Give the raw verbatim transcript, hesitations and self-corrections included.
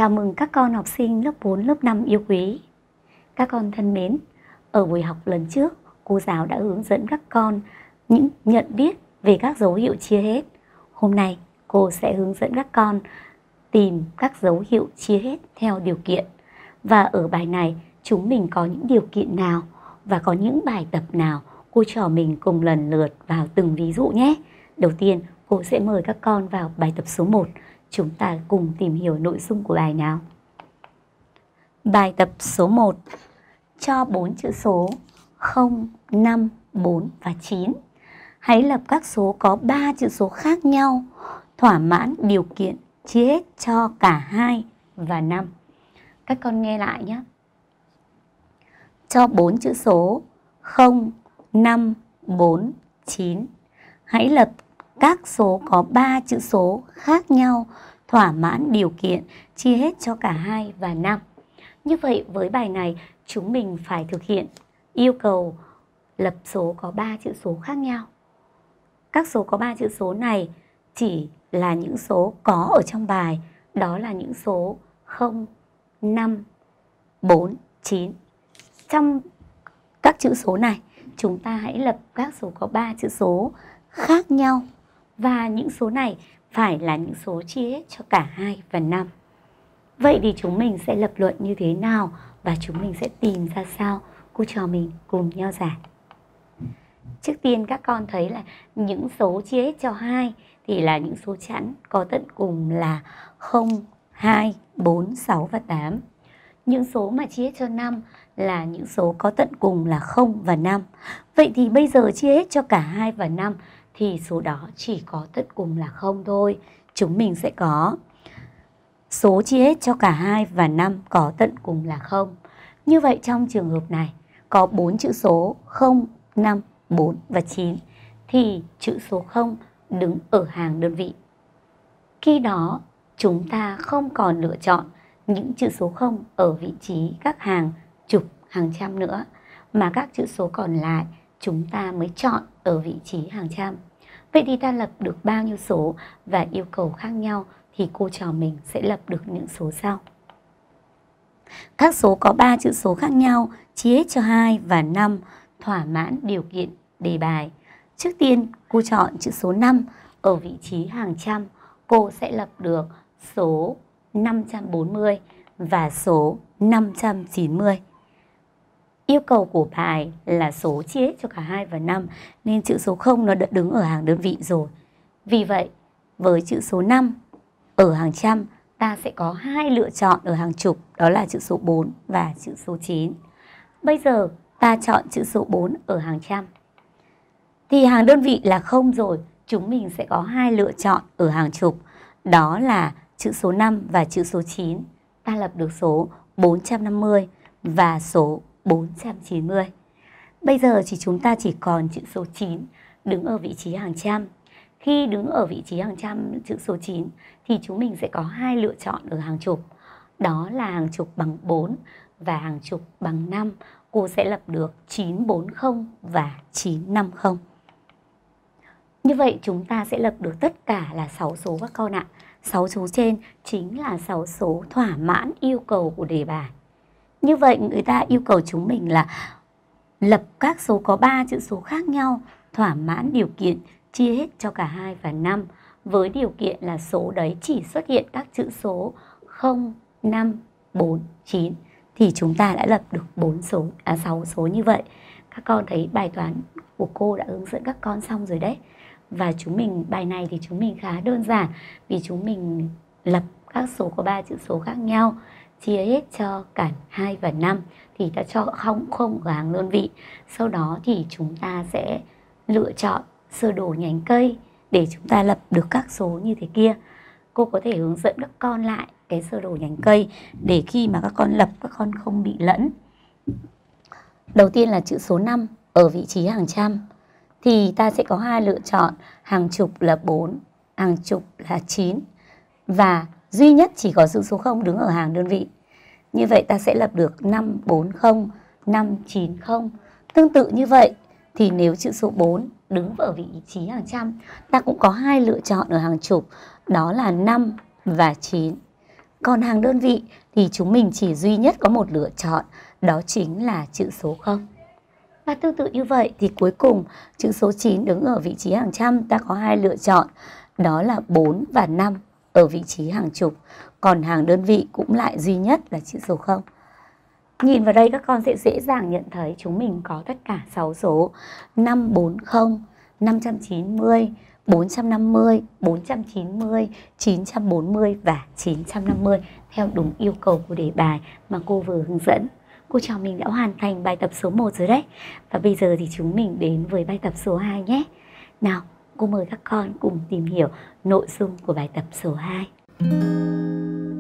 Chào mừng các con học sinh lớp bốn, lớp năm yêu quý. Các con thân mến, ở buổi học lần trước, cô giáo đã hướng dẫn các con những nhận biết về các dấu hiệu chia hết. Hôm nay, cô sẽ hướng dẫn các con tìm các dấu hiệu chia hết theo điều kiện. Và ở bài này, chúng mình có những điều kiện nào và có những bài tập nào, cô trò mình cùng lần lượt vào từng ví dụ nhé. Đầu tiên, cô sẽ mời các con vào bài tập số một. Chúng ta cùng tìm hiểu nội dung của bài nào. Bài tập số một. Cho bốn chữ số không, năm, bốn và chín. Hãy lập các số có ba chữ số khác nhau, thỏa mãn điều kiện chia hết cho cả hai và năm. Các con nghe lại nhé. Cho bốn chữ số không, năm, bốn, chín. Hãy lập các số có ba chữ số khác nhau, thỏa mãn điều kiện chia hết cho cả hai và năm. Như vậy với bài này chúng mình phải thực hiện yêu cầu lập số có ba chữ số khác nhau. Các số có ba chữ số này chỉ là những số có ở trong bài, đó là những số không, năm, bốn, chín. Trong các chữ số này, chúng ta hãy lập các số có ba chữ số khác nhau. Và những số này phải là những số chia hết cho cả hai và năm. Vậy thì chúng mình sẽ lập luận như thế nào và chúng mình sẽ tìm ra sao? Cô trò mình cùng nhau giải. Trước tiên các con thấy là những số chia hết cho hai thì là những số chẵn có tận cùng là không, hai, bốn, sáu và tám. Những số mà chia hết cho năm là những số có tận cùng là không và năm. Vậy thì bây giờ chia hết cho cả hai và năm thì số đó chỉ có tận cùng là không thôi. Chúng mình sẽ có số chia hết cho cả hai và năm có tận cùng là không. Như vậy trong trường hợp này có bốn chữ số không, năm, bốn và chín thì chữ số không đứng ở hàng đơn vị. Khi đó chúng ta không còn lựa chọn những chữ số không ở vị trí các hàng chục, hàng trăm nữa, mà các chữ số còn lại chúng ta mới chọn ở vị trí hàng trăm. Vậy thì ta lập được bao nhiêu số và yêu cầu khác nhau thì cô trò mình sẽ lập được những số sau. Các số có ba chữ số khác nhau chia hết cho hai và năm, thỏa mãn điều kiện đề bài. Trước tiên cô chọn chữ số năm ở vị trí hàng trăm, cô sẽ lập được số năm trăm bốn mươi và số năm trăm chín mươi. Yêu cầu của bài là số chia hết cho cả hai và năm nên chữ số không nó đã đứng ở hàng đơn vị rồi. Vì vậy với chữ số năm ở hàng trăm ta sẽ có hai lựa chọn ở hàng chục, đó là chữ số bốn và chữ số chín. Bây giờ ta chọn chữ số bốn ở hàng trăm. Thì hàng đơn vị là không rồi, chúng mình sẽ có hai lựa chọn ở hàng chục, đó là chữ số năm và chữ số chín. Ta lập được số bốn trăm năm mươi và số bốn trăm chín mươi. Bây giờ thì chúng ta chỉ còn chữ số chín đứng ở vị trí hàng trăm. Khi đứng ở vị trí hàng trăm chữ số chín thì chúng mình sẽ có hai lựa chọn ở hàng chục, đó là hàng chục bằng bốn và hàng chục bằng năm. Cô sẽ lập được chín bốn không và chín năm không. Như vậy chúng ta sẽ lập được tất cả là sáu số các con ạ. sáu số trên chính là sáu số thỏa mãn yêu cầu của đề bài. Như vậy người ta yêu cầu chúng mình là lập các số có ba chữ số khác nhau, thỏa mãn điều kiện chia hết cho cả hai và năm, với điều kiện là số đấy chỉ xuất hiện các chữ số không, năm, bốn, chín thì chúng ta đã lập được bốn số, à, sáu số như vậy. Các con thấy bài toán của cô đã hướng dẫn các con xong rồi đấy. Và chúng mình bài này thì chúng mình khá đơn giản vì chúng mình lập các số có ba chữ số khác nhau chia hết cho cả hai và năm thì ta cho không không ở hàng đơn vị. Sau đó thì chúng ta sẽ lựa chọn sơ đồ nhánh cây để chúng ta lập được các số như thế kia. Cô có thể hướng dẫn các con lại cái sơ đồ nhánh cây để khi mà các con lập các con không bị lẫn. Đầu tiên là chữ số năm ở vị trí hàng trăm thì ta sẽ có hai lựa chọn, hàng chục là bốn, hàng chục là chín và duy nhất chỉ có chữ số không đứng ở hàng đơn vị. Như vậy ta sẽ lập được năm bốn không, năm chín không. Tương tự như vậy thì nếu chữ số bốn đứng ở vị trí hàng trăm, ta cũng có hai lựa chọn ở hàng chục, đó là năm và chín. Còn hàng đơn vị thì chúng mình chỉ duy nhất có một lựa chọn, đó chính là chữ số không. Và tương tự như vậy thì cuối cùng chữ số chín đứng ở vị trí hàng trăm, ta có hai lựa chọn, đó là bốn và năm ở vị trí hàng chục. Còn hàng đơn vị cũng lại duy nhất là chữ số không. Nhìn vào đây các con sẽ dễ dàng nhận thấy chúng mình có tất cả sáu số năm bốn không, năm trăm chín mươi, bốn trăm năm mươi, bốn trăm chín mươi, chín trăm bốn mươi và chín trăm năm mươi theo đúng yêu cầu của đề bài mà cô vừa hướng dẫn. Cô trò mình đã hoàn thành bài tập số một rồi đấy. Và bây giờ thì chúng mình đến với bài tập số hai nhé. Nào, cô mời các con cùng tìm hiểu nội dung của bài tập số hai.